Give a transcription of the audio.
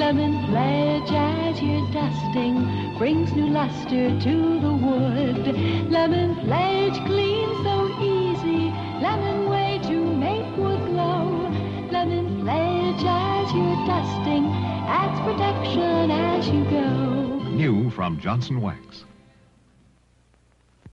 Lemon Pledge as you're dusting brings new luster to the wood. Lemon Pledge cleans so easy, lemon way to make wood glow. Lemon Pledge as you're dusting adds protection as you go. New from Johnson Wax.